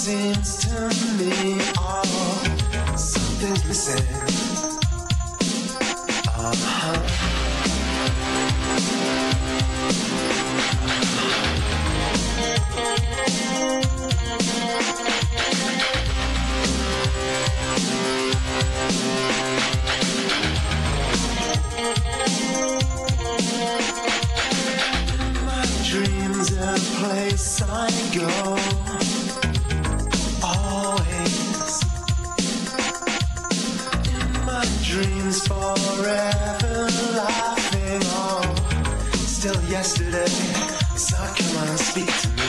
seems to me, oh, something's missing. My dreams a place I go. Dreams forever laughing on. Still yesterday, so come on and speak to me.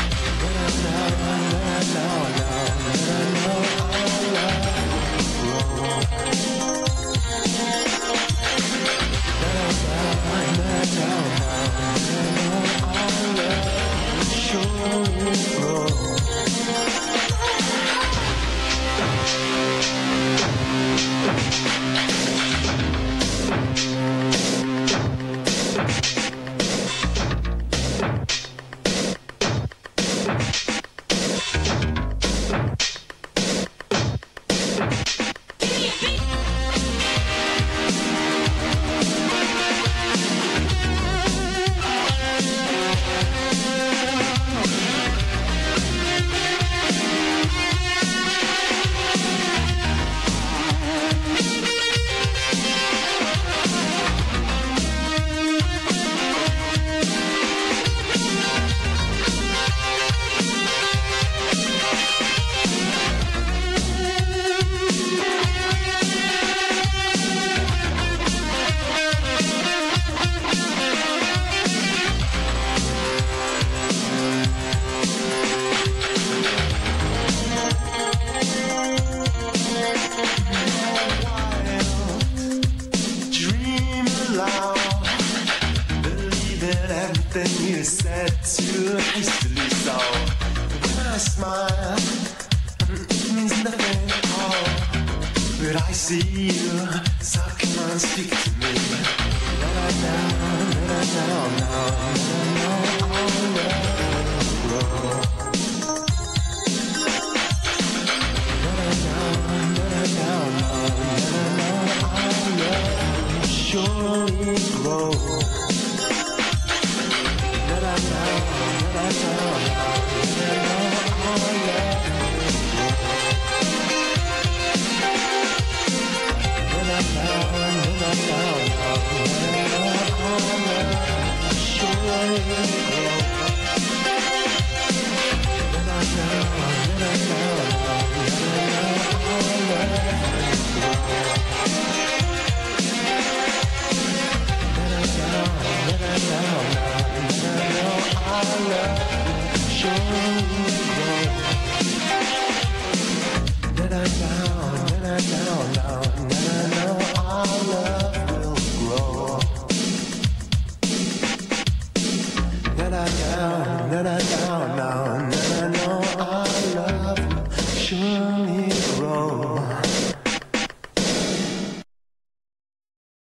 Everything you said too hastily, so when I smile, it means nothing at all. But I see you, so come on, speak to me. Surely grow. Surely grow.